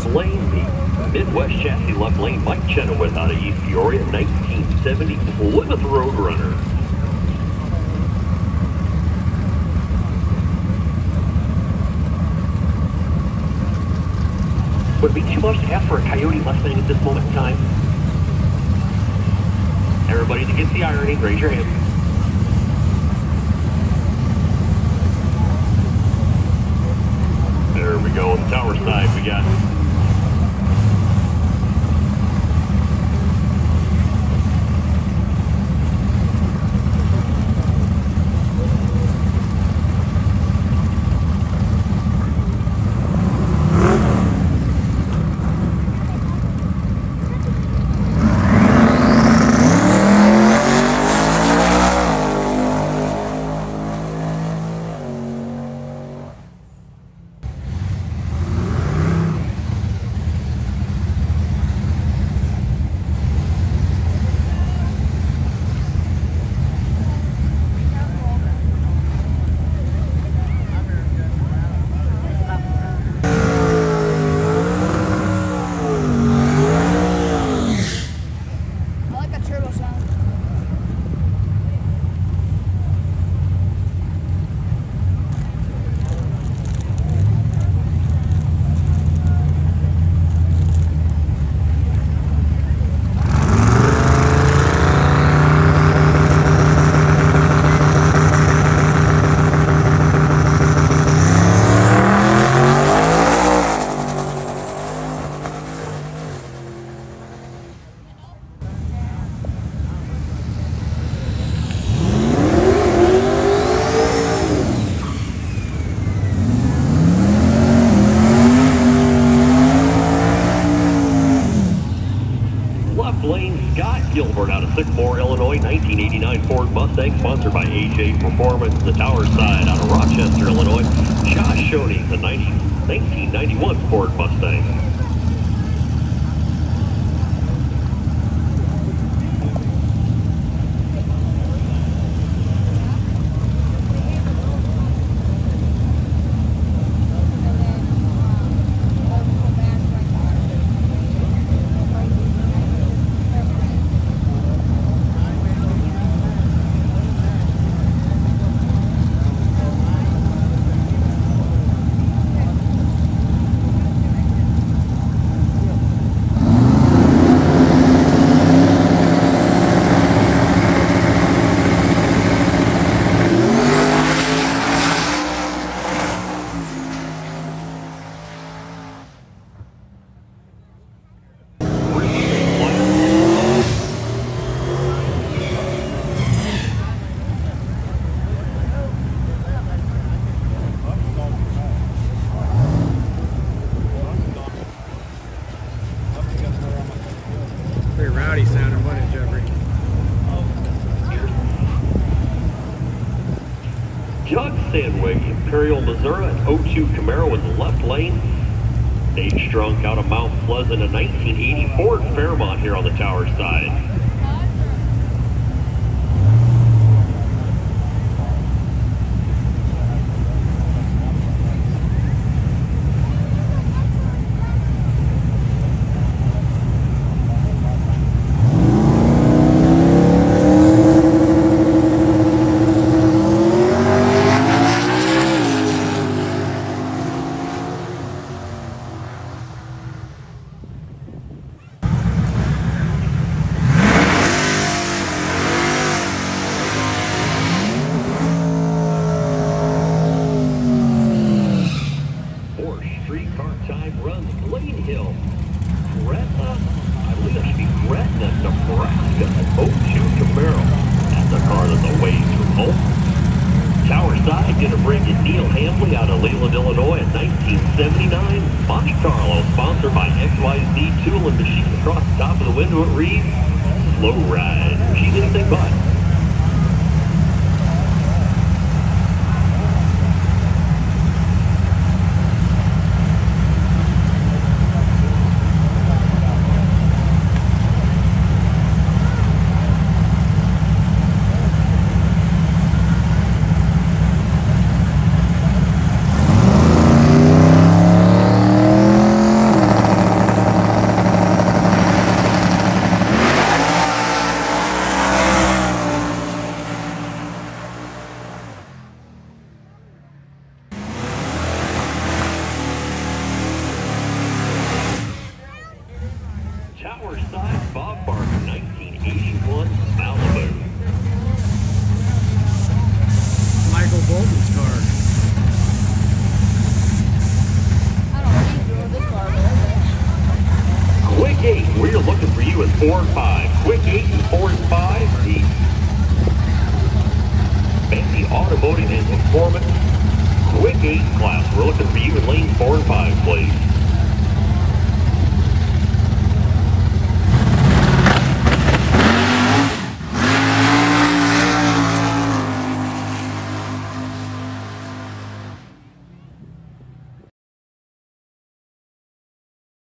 lane, the Midwest chassis left lane, Mike Chenoweth out of East Peoria, 1970 Plymouth Roadrunner. Would it be too much to ask for a Coyote Mustang at this moment in time? Everybody that gets the irony, raise your hand. There we go, on the tower side we got out of Sycamore, Illinois, 1989 Ford Mustang, sponsored by AJ Performance. The tower side out of Rochester, Illinois, Josh Shoney, the 1991 Ford Mustang. Rowdy sounding, wasn't it, Jeffrey? Doug Sandwig, Imperial, Missouri, an 02 Camaro in the left lane. Stage drunk out of Mount Pleasant, a 1980 Ford Fairmont here on the tower side. Leland, Illinois in 1979. Monte Carlo, sponsored by XYZ Tool and Machine. Across the top of the window it reads, "Slow Ride." She's anything but. 4 and 5. Quick 8 and 4 and 5. The Fancy Automotive and Performance Quick 8 class. We're looking for you in lane 4 and 5, please.